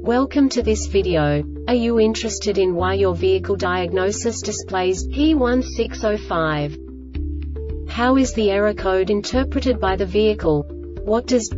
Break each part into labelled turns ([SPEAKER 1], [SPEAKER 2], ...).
[SPEAKER 1] Welcome to this video. Are you interested in why your vehicle diagnosis displays P1605? How is the error code interpreted by the vehicle? What does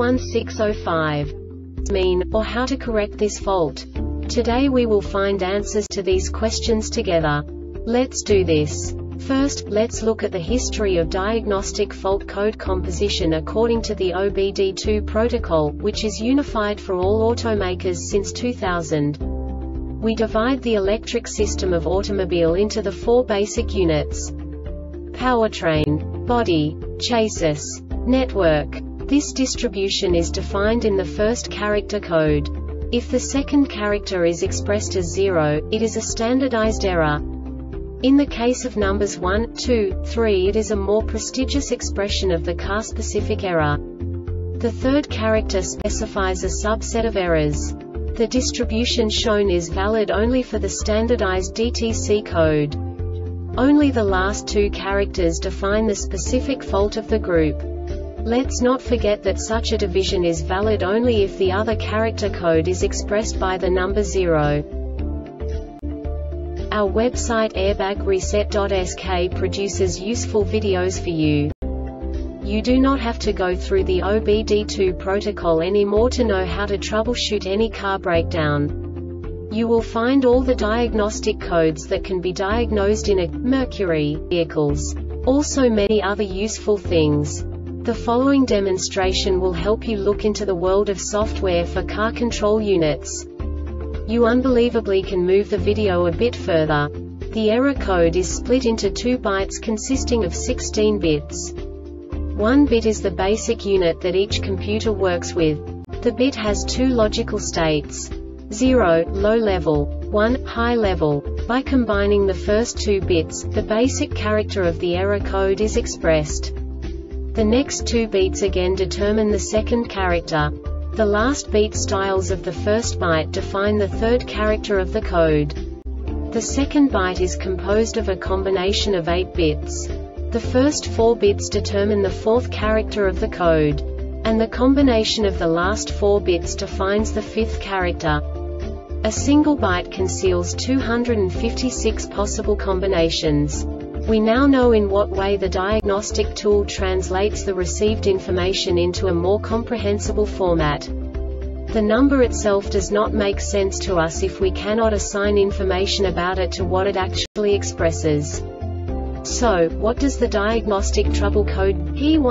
[SPEAKER 1] P1605 mean, or how to correct this fault? Today we will find answers to these questions together. Let's do this. First, let's look at the history of diagnostic fault code composition according to the OBD2 protocol, which is unified for all automakers since 2000. We divide the electric system of automobile into the four basic units: powertrain, body, chassis, network. This distribution is defined in the first character code. If the second character is expressed as 0, it is a standardized error. In the case of numbers 1, 2, 3, it is a more prestigious expression of the car-specific error. The third character specifies a subset of errors. The distribution shown is valid only for the standardized DTC code. Only the last two characters define the specific fault of the group. Let's not forget that such a division is valid only if the other character code is expressed by the number 0. Our website airbagreset.sk produces useful videos for you. You do not have to go through the OBD2 protocol anymore to know how to troubleshoot any car breakdown. You will find all the diagnostic codes that can be diagnosed in a Mercury vehicles. Also many other useful things. The following demonstration will help you look into the world of software for car control units. You unbelievably can move the video a bit further. The error code is split into 2 bytes consisting of 16 bits. 1 bit is the basic unit that each computer works with. The bit has 2 logical states: 0, low level, 1, high level. By combining the first 2 bits, the basic character of the error code is expressed. The next 2 beats again determine the second character. The last beat styles of the first byte define the third character of the code. The second byte is composed of a combination of 8 bits. The first 4 bits determine the fourth character of the code. And the combination of the last 4 bits defines the fifth character. A single byte conceals 256 possible combinations. We now know in what way the diagnostic tool translates the received information into a more comprehensible format. The number itself does not make sense to us if we cannot assign information about it to what it actually expresses. So, what does the diagnostic trouble code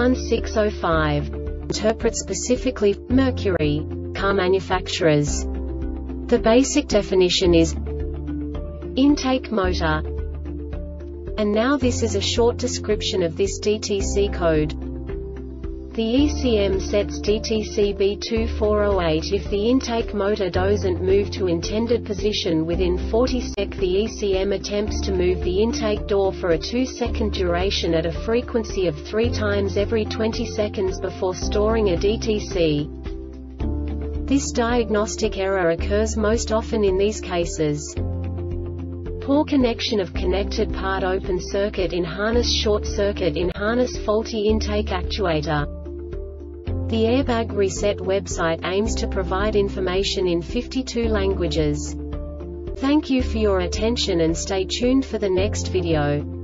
[SPEAKER 1] P1605 interpret specifically for Mercury car manufacturers? The basic definition is intake motor. And now this is a short description of this DTC code. The ECM sets DTC B2408 if the intake motor doesn't move to intended position within 40 seconds. The ECM attempts to move the intake door for a 2-second duration at a frequency of 3 times every 20 seconds before storing a DTC. This diagnostic error occurs most often in these cases: poor connection of connected part, open circuit in harness, short circuit in harness, faulty intake actuator. The Airbag Reset website aims to provide information in 52 languages. Thank you for your attention and stay tuned for the next video.